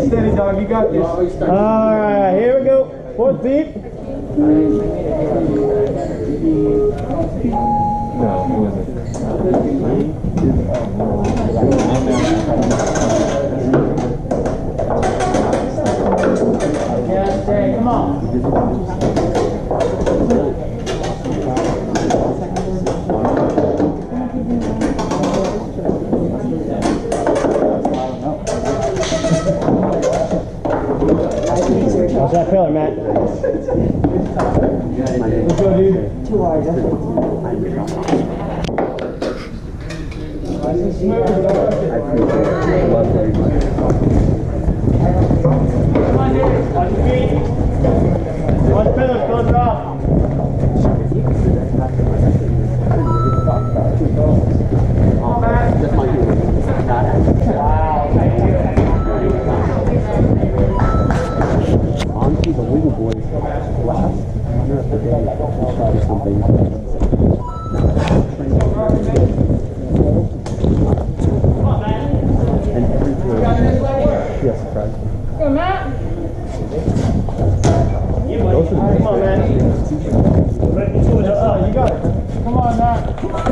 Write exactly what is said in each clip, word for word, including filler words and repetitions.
steady, dog. You got this. All right, here we go. Fourth beat. No, it wasn't. Yeah, stay. Come on. How's that feeling, Matt? Let's go, dude. Too hard. Nice and smooth. Come on, dude. Watch your feet. Watch pillars, close it off. All back. Wow, thank you. Honestly, the Wiggle Boys last or something. And every time, yes, surprise. Go, Matt. Come on, man. Oh, you got it. Come on, Matt.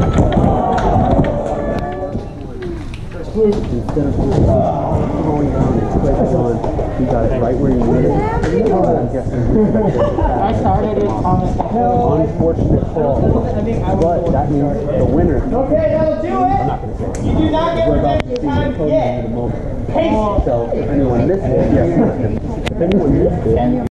Instead of going down and clicking on, you got it right where you need it. Oh, I'm guessing. I started it on the hill. Unfortunate fall. But that means the winner. Okay, that'll do I'm it. not going to say. You do not get We're about revenge to see time the podium yet. in a moment. Pace. So if anyone missed it, yes, if anyone missed it,